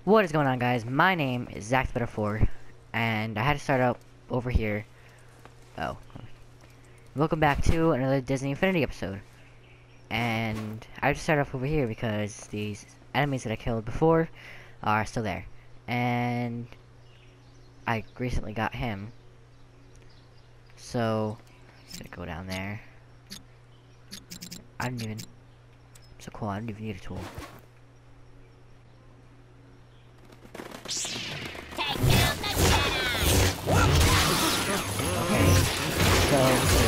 What is going on, guys? My name is Zach4, and I had to start out over here. Welcome back to another Disney Infinity episode. And I just started off over here because these enemies that I killed before are still there. And I recently got him. So, I'm gonna go down there. So cool, I don't even need a tool. Okay, so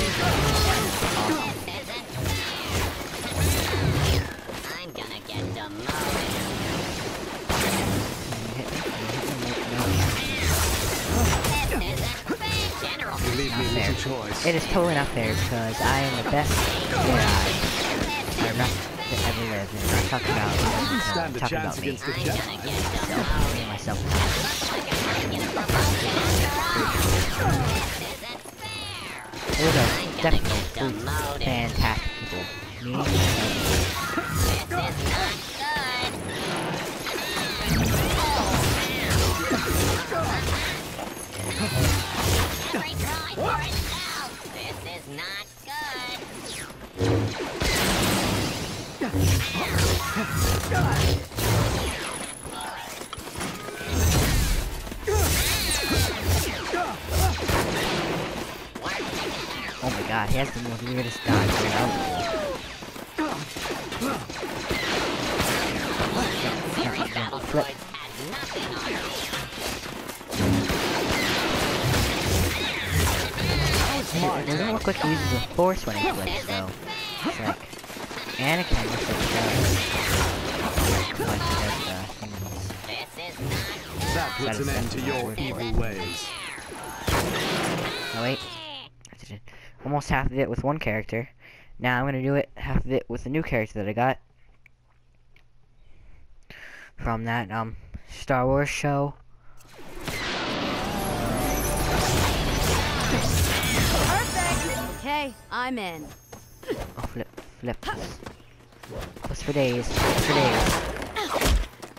I'm gonna get demoted. You leave me little choice. it is totally not fair because I am the best Jedi that ever lived, and I'm talking about Stand a talking chance about me. against the Jedi. Myself. Those are definitely fantastic people. Me, This is not good. oh my god, he has the most weirdest dodge Flip. It doesn't look like he uses the force when he flips, though. It's like Anakin looks like he does That puts an end to your evil ways. Oh wait, I did almost half of it with one character. Now I'm gonna do it half of it with a new character that I got from that Star Wars show. Okay, I'm in. Oh, flip. What's for days? What's for days?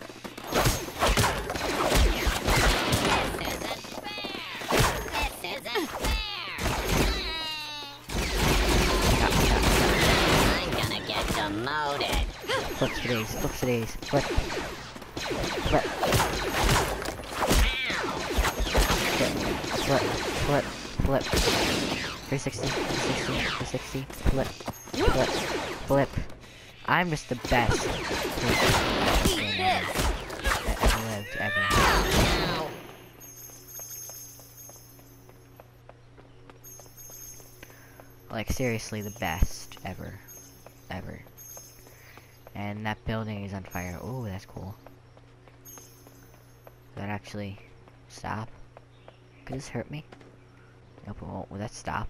I'm gonna get demoted. Flips for days. Flips for days. Flip. 360. 360. Flip. I'm just the best person that ever lived, ever. Like, seriously, the best ever. And that building is on fire. Oh, that's cool. That actually stop? Could this hurt me? Nope, it won't. Will that stop?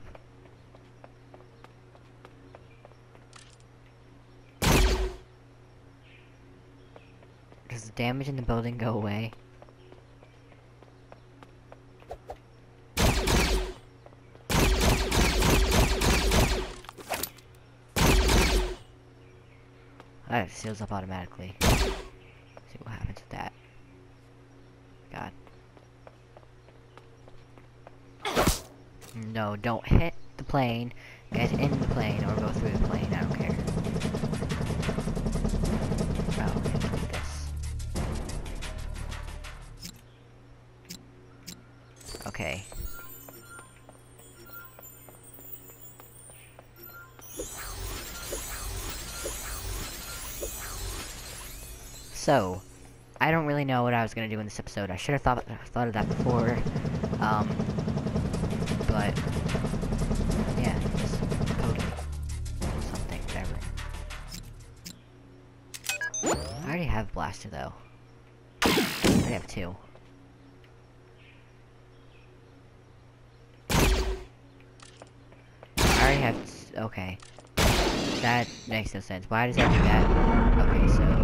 Does the damage in the building go away? That seals up automatically. See what happens with that. God. No, don't hit the plane. Get in the plane or go through the plane. I don't care. Oh, okay, let's do this. Okay. So, I don't really know what I was gonna do in this episode. I should have thought of that before. But yeah, just coding something, whatever. I already have Blaster though. I already have 2. I already have. Okay, that makes no sense. Why does that do that? Okay, so.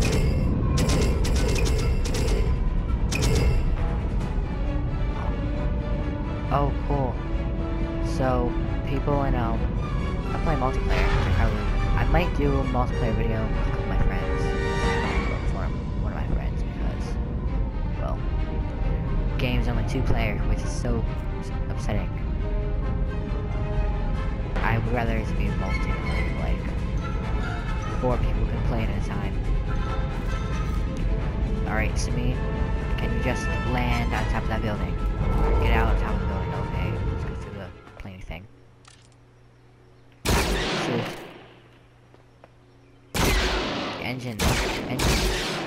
Oh, cool. So, people in, I play multiplayer, which I might do a multiplayer video with a couple of my friends. For one of my friends, because 2-player, which is so upsetting. I would rather it be multiplayer, like 4 people can play at a time. Alright, Sumi, can you just land on top of that building? Get out on top of the building, okay. Let's go through the plane thing. Shoot. Engines. Engines.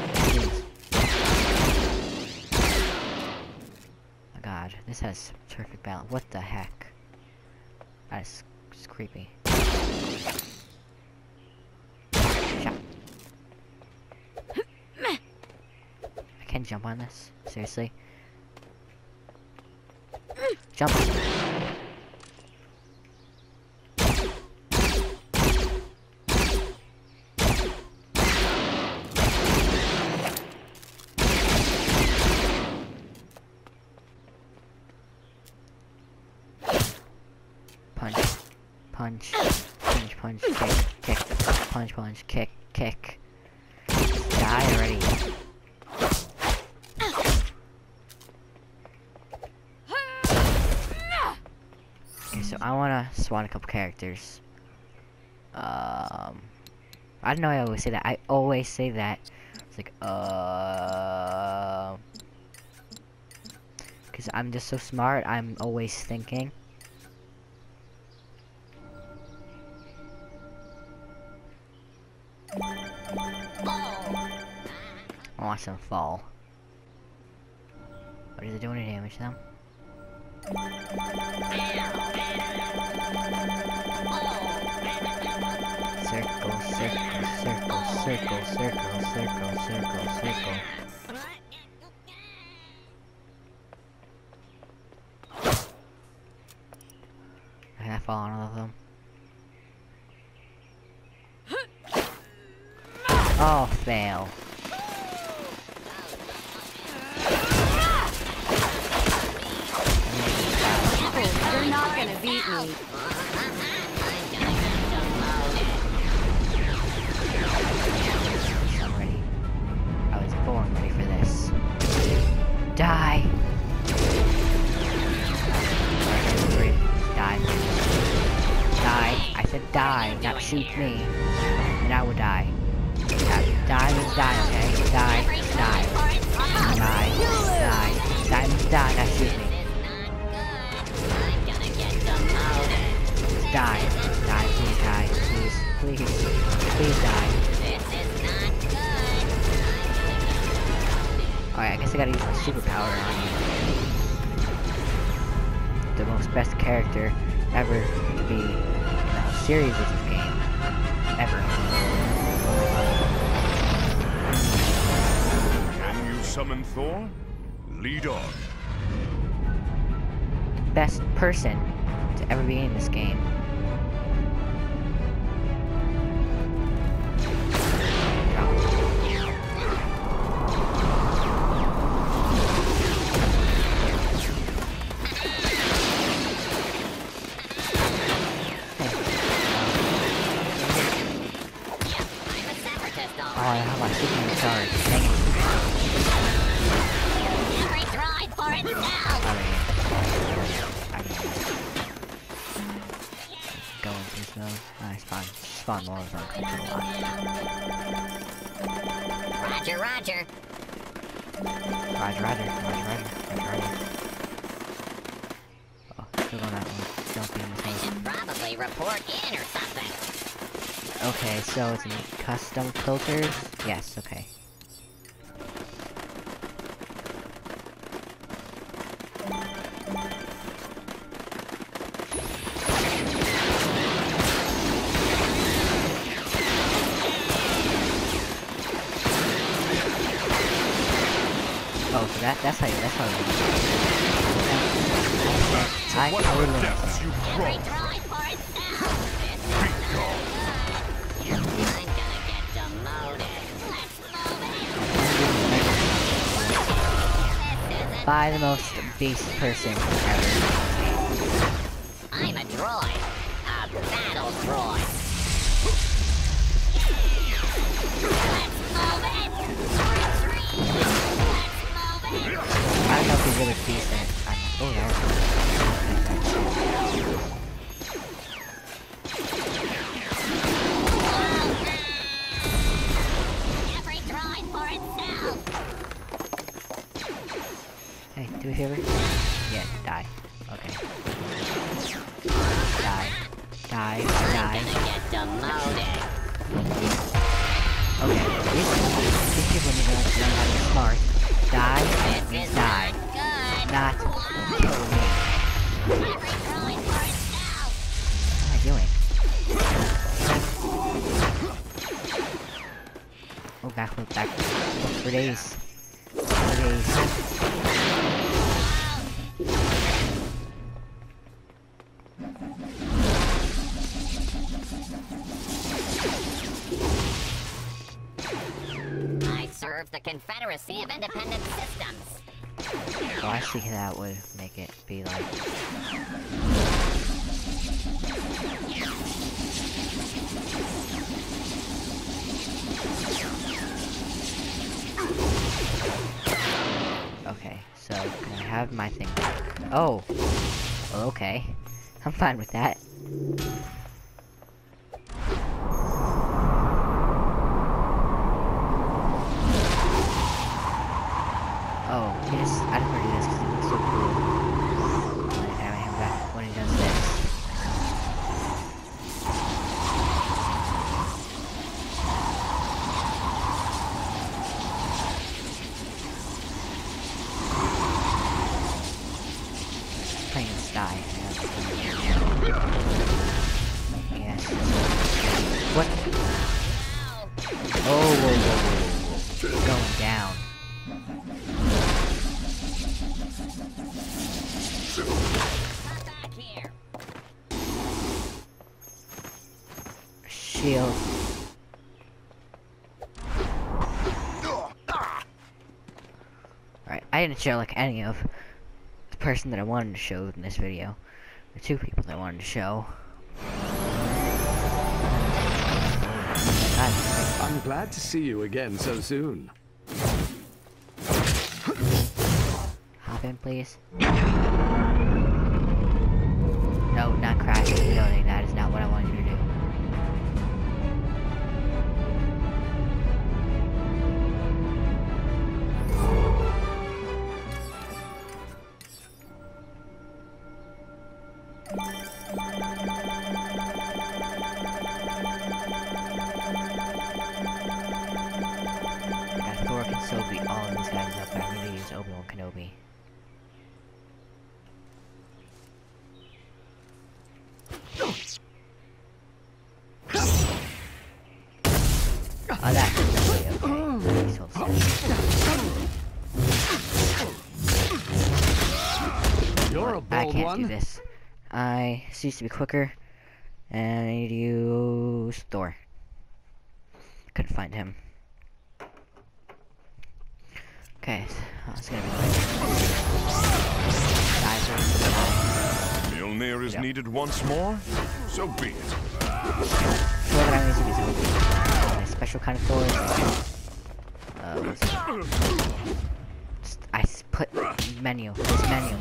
Oh my god, this has perfect balance. What the heck? That's just creepy. Shot. I can't jump on this? Seriously? Jump! Punch. Punch. Punch, punch, kick, kick. Punch, punch, kick, kick. Die already. Okay, so I wanna spawn a couple characters. I don't know, I always say that. I always say that. It's like, because I'm just so smart, I'm always thinking. I watch them fall. But is it doing any damage to them? Circle, circle, circle, circle, circle, circle, circle, circle. Can I fall on all of them? Oh, fail. You're not gonna beat me. I'm ready. I was born ready for this. Die! Die. Die. I said die, not shoot me. And I would die. Die means die, okay? Die. Die. Die. Die. Die means die, not shoot me. Die. Die, please die. Please. Please. Please die. Alright, I guess I gotta use my superpower on you. The most best character ever to be in the whole series of this game. Ever. Can you summon Thor? Lead on. The best person to ever be in this game. Oh, I have my super charge. Dang it. Every drive for itself. Go into this mode. I spawn more of them. Roger, roger. Roger, roger. Oh, still on that one. Don't be in this I should probably report in or something. Okay, so it's in custom filters? Yes, okay. Oh, so that's how you I What would depths you Every crawl. drive for itself. Be gone. I'm gonna get demoted. Let's move it. by the most beast person ever. I'm a droid. A battle droid. Let's move it. Retreat. Let's move it. I don't know if he's really decent. Oh, there. Every droid for itself. Hey, do me a favor? Yeah, die. Okay. Die. Die. Die. Gonna get demoted. Okay. These people need to learn how to be smart. Die This means is die. good. Not kill me. Every droid for itself. What am I doing? Oh, back for days. For days. I serve the Confederacy of Independent Systems. Oh, I think that would make it be like. Okay, so can I have my thing back? Oh! Well, okay. I'm fine with that. Oh, I just want to do this because it looks so cool. When I have him back when he does this. Playing in the sky. Yes. What? Oh, whoa. Going down. Come back here. Shield. Alright, I didn't show like any of the person that I wanted to show in this video. The two people that I wanted to show. God, I'm glad to see you again so soon. hop in, please. No, not crash the building. That is not what I wanted you to do. I got Thor and Sylvie, all of these guys up, but I need to use Obi-Wan Kenobi. Oh, that's really okay. He's so sad. You're a I bold can't one. do this. I used to be quicker, and I need to use Thor. Couldn't find him. Okay, so it's gonna be quick. Guys are Mjolnir is needed once more? So be it. Thor that I'm using is a special kind of Thor. What's it? Put menu. This menu.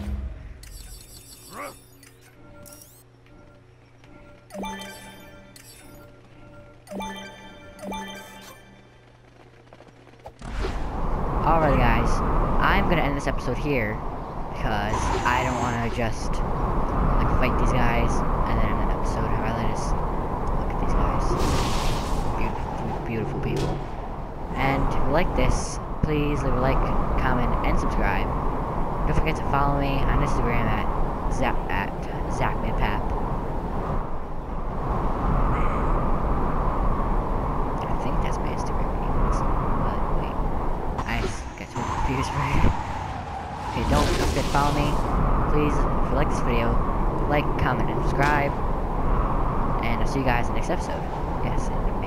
Alright guys, I'm gonna end this episode here because I don't want to just like fight these guys and then end the episode. I'd rather just look at these guys. Beautiful, beautiful people. And if you like this, please leave a like, comment, and subscribe. Don't forget to follow me on Instagram at ZachmanPap. I think that's my Instagram name, but wait, I got too confused for it. Okay, don't forget to follow me. Please, if you like this video, like, comment, and subscribe. And I'll see you guys in the next episode. Yes.